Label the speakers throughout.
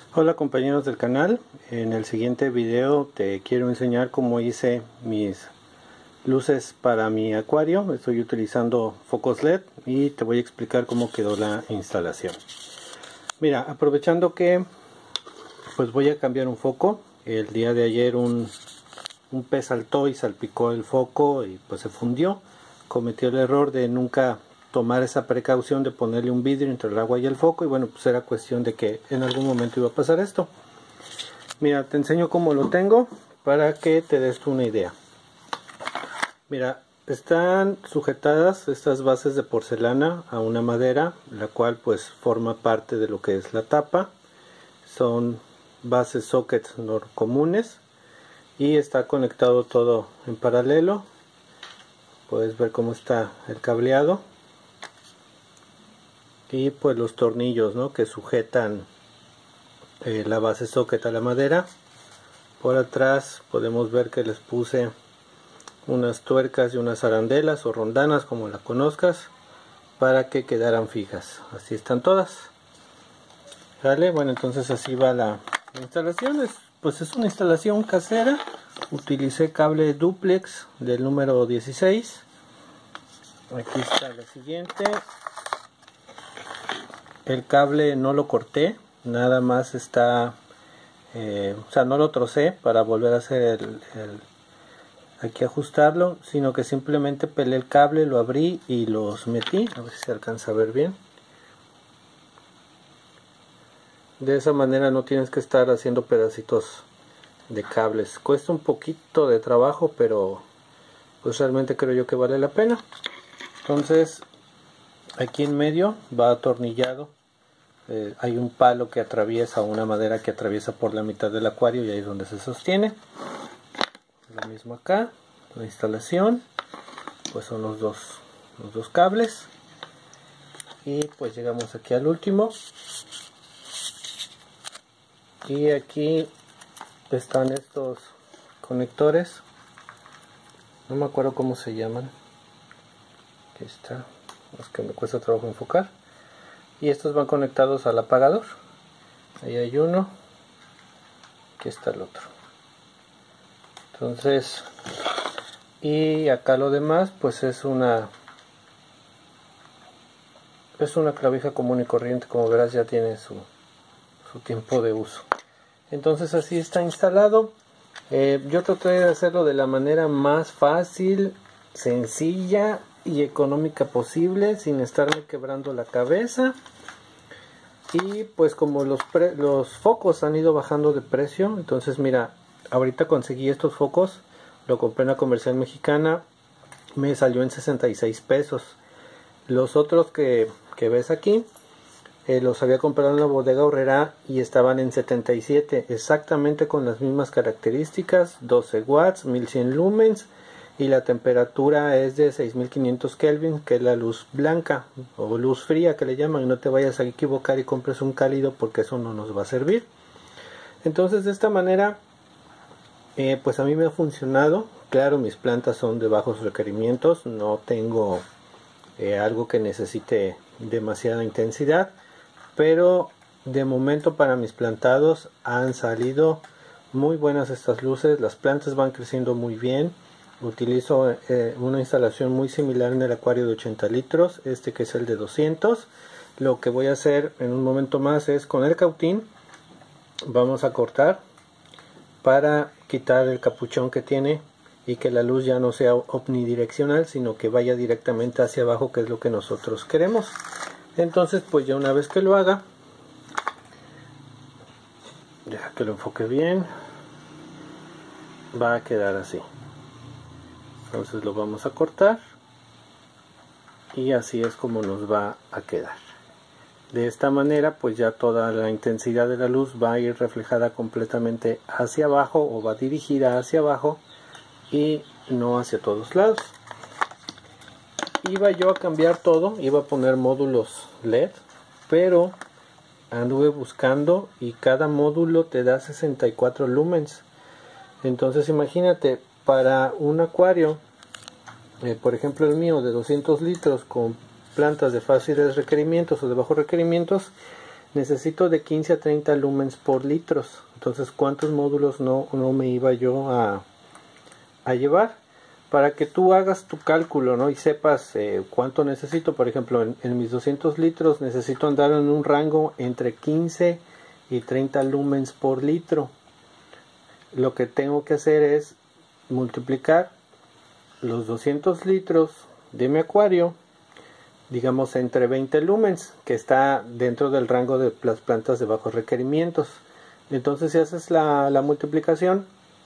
Speaker 1: Hola compañeros del canal, en el siguiente video te quiero enseñar cómo hice mis luces para mi acuario. Estoy utilizando focos LED y te voy a explicar cómo quedó la instalación. Mira, aprovechando que pues voy a cambiar un foco. El día de ayer un pez saltó y salpicó el foco y pues se fundió. Cometió el error de nunca tomar esa precaución de ponerle un vidrio entre el agua y el foco, y bueno, pues era cuestión de que en algún momento iba a pasar esto. Mira, te enseño cómo lo tengo para que te des una idea. Mira, están sujetadas estas bases de porcelana a una madera, la cual pues forma parte de lo que es la tapa. Son bases sockets comunes y está conectado todo en paralelo. Puedes ver cómo está el cableado y pues los tornillos, ¿no?, que sujetan la base socket a la madera. Por atrás podemos ver que les puse unas tuercas y unas arandelas o rondanas, como la conozcas, para que quedaran fijas. Así están todas. ¿Vale? Bueno, entonces así va la instalación. Pues es una instalación casera. Utilicé cable duplex del número 16. Aquí está la siguiente. El cable no lo corté, nada más está, o sea, no lo trocé para volver a hacer aquí ajustarlo, sino que simplemente pelé el cable, lo abrí y los metí. A ver si se alcanza a ver bien. De esa manera no tienes que estar haciendo pedacitos de cables. Cuesta un poquito de trabajo, pero pues realmente creo yo que vale la pena. Entonces aquí en medio va atornillado. Hay un palo que atraviesa, una madera que atraviesa por la mitad del acuario, y ahí es donde se sostiene. Lo mismo acá, la instalación, pues son los dos cables. Y pues llegamos aquí al último. Y aquí están estos conectores. No me acuerdo cómo se llaman. Aquí está. Es que me cuesta trabajo enfocar. Y estos van conectados al apagador. Ahí hay uno. Aquí está el otro. Entonces, y acá lo demás pues es una clavija común y corriente. Como verás, ya tiene su tiempo de uso. Entonces así está instalado. Yo traté de hacerlo de la manera más fácil, sencilla y económica posible, sin estarme quebrando la cabeza. Y pues como los focos han ido bajando de precio, entonces mira, ahorita conseguí estos focos, lo compré en la Comercial Mexicana, me salió en 66 pesos. Los otros que ves aquí, los había comprado en la Bodega Aurrera y estaban en 77, exactamente con las mismas características, 12 watts, 1100 lumens, y la temperatura es de 6500 Kelvin, que es la luz blanca o luz fría que le llaman. No te vayas a equivocar y compres un cálido, porque eso no nos va a servir. Entonces de esta manera pues a mí me ha funcionado. Claro, mis plantas son de bajos requerimientos, no tengo algo que necesite demasiada intensidad, pero de momento para mis plantados han salido muy buenas estas luces. Las plantas van creciendo muy bien. Utilizo una instalación muy similar en el acuario de 80 litros, que es el de 200. Lo que voy a hacer en un momento más es, con el cautín vamos a cortar para quitar el capuchón que tiene y que la luz ya no sea omnidireccional, sino que vaya directamente hacia abajo, que es lo que nosotros queremos. Entonces pues ya una vez que lo haga, deja que lo enfoque bien, va a quedar así. Entonces lo vamos a cortar y así es como nos va a quedar. De esta manera pues ya toda la intensidad de la luz va a ir reflejada completamente hacia abajo, o va dirigida hacia abajo y no hacia todos lados. Iba yo a cambiar todo, iba a poner módulos LED, pero anduve buscando y cada módulo te da 64 lumens. Entonces imagínate, para un acuario, por ejemplo el mío de 200 litros con plantas de fáciles requerimientos o de bajos requerimientos, necesito de 15 a 30 lumens por litros. Entonces, ¿cuántos módulos no me iba yo a llevar? Para que tú hagas tu cálculo, ¿no? Y sepas cuánto necesito. Por ejemplo, en mis 200 litros necesito andar en un rango entre 15 y 30 lumens por litro. Lo que tengo que hacer es multiplicar los 200 litros de mi acuario, digamos entre 20 lumens, que está dentro del rango de las plantas de bajos requerimientos. Entonces, si haces la multiplicación,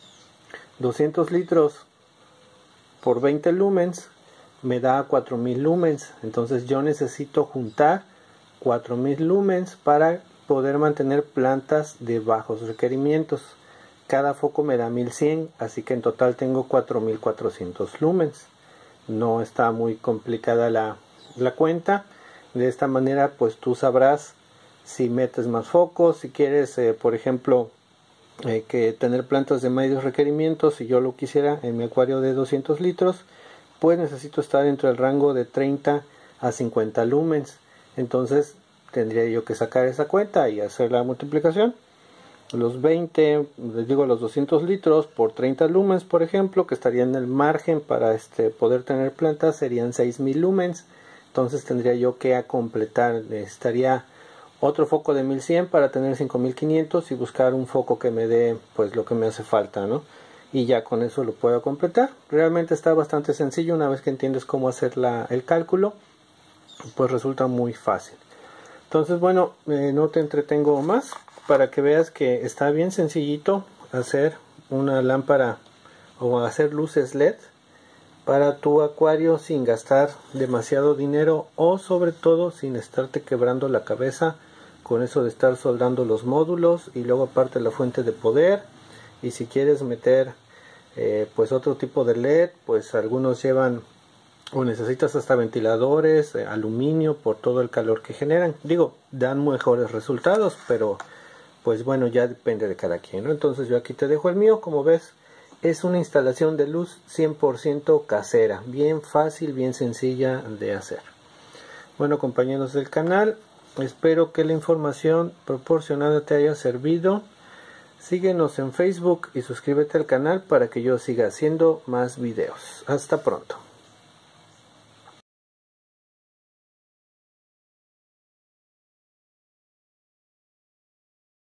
Speaker 1: 200 litros por 20 lumens me da 4000 lumens. Entonces yo necesito juntar 4000 lumens para poder mantener plantas de bajos requerimientos. Cada foco me da 1100, así que en total tengo 4400 lumens. No está muy complicada la cuenta. De esta manera pues tú sabrás si metes más focos, si quieres por ejemplo que tener plantas de medios requerimientos. Si yo lo quisiera en mi acuario de 200 litros, pues necesito estar entre el rango de 30 a 50 lumens. Entonces tendría yo que sacar esa cuenta y hacer la multiplicación. Los 200 litros por 30 lumens, por ejemplo, que estaría en el margen para poder tener plantas, serían 6000 lumens. Entonces tendría yo que completar, necesitaría otro foco de 1100 para tener 5500 y buscar un foco que me dé pues lo que me hace falta, ¿no? Y ya con eso lo puedo completar. Realmente está bastante sencillo. Una vez que entiendes cómo hacer el cálculo, pues resulta muy fácil. Entonces, bueno, no te entretengo más, para que veas que está bien sencillito hacer una lámpara o hacer luces LED para tu acuario sin gastar demasiado dinero, o sobre todo sin estarte quebrando la cabeza con eso de estar soldando los módulos y luego aparte la fuente de poder. Y si quieres meter pues otro tipo de LED, pues algunos llevan o necesitas hasta ventiladores, aluminio, por todo el calor que generan. Digo, dan mejores resultados, pero pues bueno, ya depende de cada quien, ¿no? Entonces yo aquí te dejo el mío. Como ves, es una instalación de luz 100% casera, bien fácil, bien sencilla de hacer. Bueno, compañeros del canal, espero que la información proporcionada te haya servido. Síguenos en Facebook y suscríbete al canal para que yo siga haciendo más videos. Hasta pronto.